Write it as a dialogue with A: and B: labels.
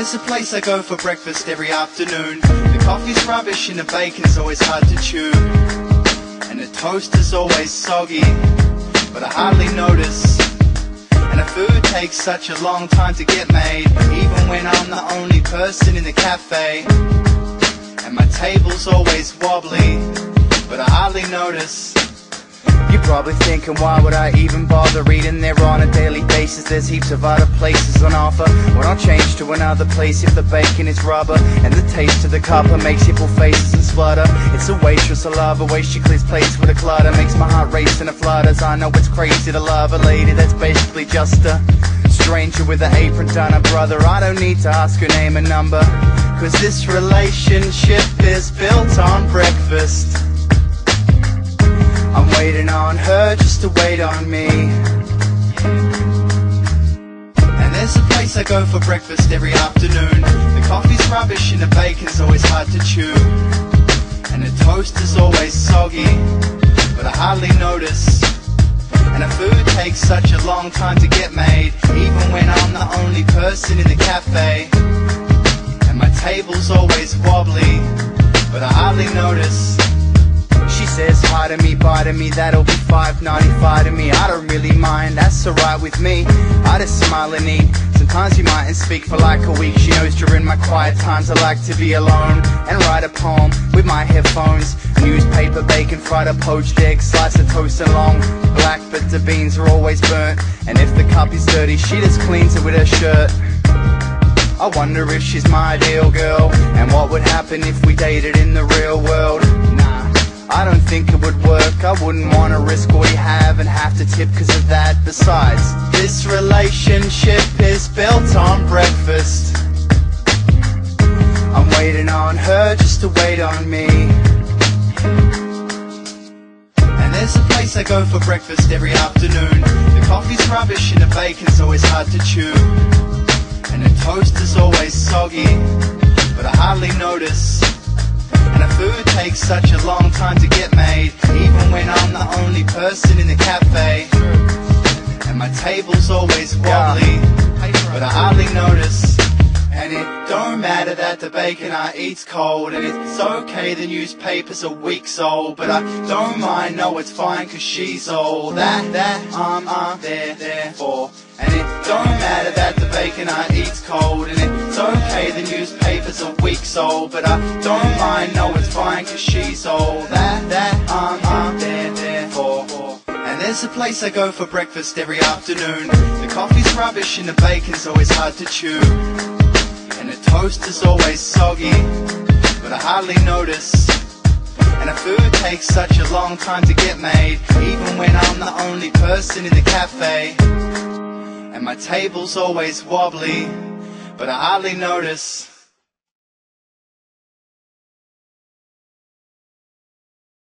A: there's a place I go for breakfast every afternoon. The coffee's rubbish and the bacon's always hard to chew, and the toast is always soggy, but I hardly notice. And the food takes such a long time to get made, even when I'm the only person in the cafe. And my table's always wobbly, but I hardly notice. You're probably thinking, why would I even bother eating there on a daily basis? There's heaps of other places on offer. Why not change to another place if the bacon is rubber and the taste of the cuppa makes you pull faces and splutter? It's a waitress I love, a way she clears plates with a clutter, makes my heart race and it flutters. I know it's crazy to love a lady that's basically just a stranger with an apron done a brother. I don't need to ask her name and number, cause this relationship is built on breakfast. I'm waiting on her just to wait on me. And there's a place I go for breakfast every afternoon. The coffee's rubbish and the bacon's always hard to chew, and the toast is always soggy, but I hardly notice. And the food takes such a long time to get made, even when I'm the only person in the cafe. And my table's always wobbly, but I hardly notice. She says hi to me, bye to me, that'll be $5.95 to me. I don't really mind, that's alright with me. I just smile and eat. Sometimes you mightn't speak for like a week. She knows during my quiet times I like to be alone and write a poem with my headphones. Newspaper, bacon, fried a poached egg, slice of toast and long black, but the beans are always burnt. And if the cup is dirty, she just cleans it with her shirt. I wonder if she's my ideal girl, and what would happen if we dated in the real world. I don't think it would work. I wouldn't want to risk what we have and have to tip because of that. Besides, this relationship is built on breakfast. I'm waiting on her just to wait on me. And there's a place I go for breakfast every afternoon. The coffee's rubbish and the bacon's always hard to chew, and the toast is always soggy, but I hardly notice. And the food takes such a long time to get made, even when I'm the only person in the cafe. And my table's always wobbly, but I hardly notice. And it don't matter that the bacon I eat's cold, and it's okay the newspapers are weeks old, but I don't mind, no it's fine cause she's old. That I'm there for. And it don't matter that the bacon I eat's cold, and it's okay the newspapers are weeks old, but I don't mind, no it's fine cause she's old. That I'm there for. And there's a place I go for breakfast every afternoon. The coffee's rubbish and the bacon's always hard to chew, and the toast is always soggy, but I hardly notice. And the food takes such a long time to get made, even when I'm the only person in the cafe. And my table's always wobbly, but I hardly notice.